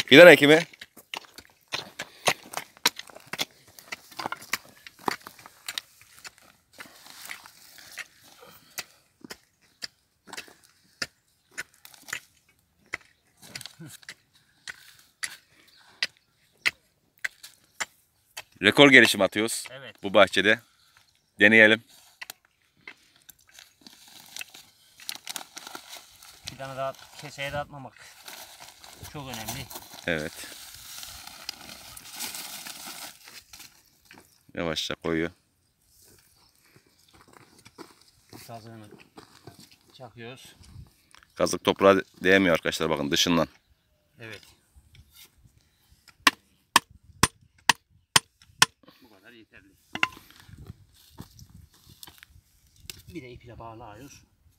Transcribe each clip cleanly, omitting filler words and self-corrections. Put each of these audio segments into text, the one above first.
Fidan ekimi. Rekor gelişim atıyoruz. Evet. Bu bahçede. Deneyelim. Fidanı da keseye dağıtmamak çok önemli. Evet. Yavaşça koyuyor. Kazığını çakıyoruz. Kazık toprağa değmiyor arkadaşlar, bakın dışından. Evet. Bu kadar yeterli. Bir de iple bağlıyoruz.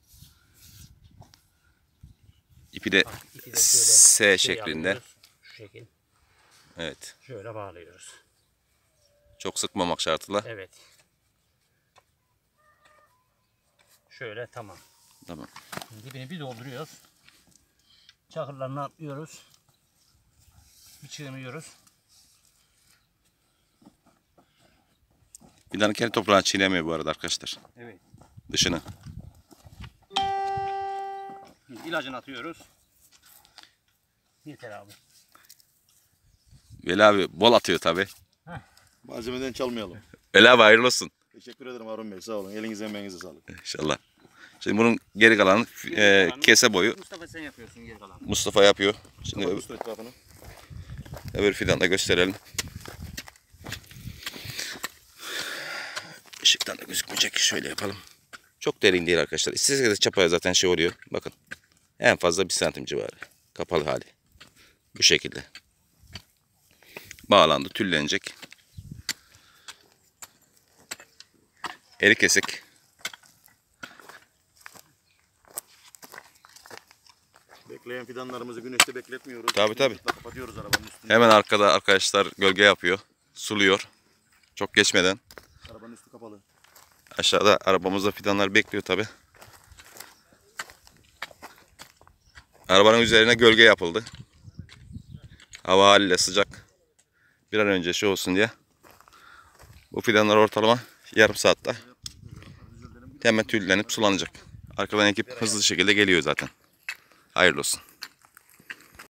İpi de İpi de S şeklinde. alıyoruz. Şu şekil. Evet. Şöyle bağlıyoruz. Çok sıkmamak şartıyla. Evet. Şöyle tamam. Tamam. Dibini bir dolduruyoruz. Çakırlarını atlıyoruz. Bir çiğniyoruz. Fidanın kendi toprağını çiğnemiyor bu arada arkadaşlar. Evet. Dışını. İlacını atıyoruz. Yeter abi. Veli abi bol atıyor tabi. Malzemeden çalmayalım. Veli abi hayırlı olsun. Teşekkür ederim Harun Bey. Sağ olun. Elinize emeğinize sağlık. İnşallah. Şimdi bunun geri kalanı kese boyu. Mustafa sen yapıyorsun geri kalan. Mustafa yapıyor. Şimdi Kapat usta etrafını. öbür fidanı da gösterelim. Işıktan da gözükmeyecek. Şöyle yapalım. Çok derin değil arkadaşlar. İstediğiniz kadar çapaya zaten şey oluyor. Bakın. En fazla 1 santim civarı. Kapalı hali. Bu şekilde. Bağlandı. Tüllenecek. Eri kesik. Bekleyen fidanlarımızı güneşte bekletmiyoruz. Tabii, tabii. Kapatıyoruz arabanın üstünü. Hemen arkada arkadaşlar gölge yapıyor. Suluyor. Çok geçmeden. Arabanın üstü kapalı. Aşağıda arabamızda fidanlar bekliyor tabi. Arabanın üzerine gölge yapıldı. Hava haliyle sıcak. Bir an önce şey olsun diye. Bu fidanlar ortalama yarım saatte hemen tüllenip sulanacak. Arkadan ekip hızlı şekilde geliyor zaten. Hayırlı olsun.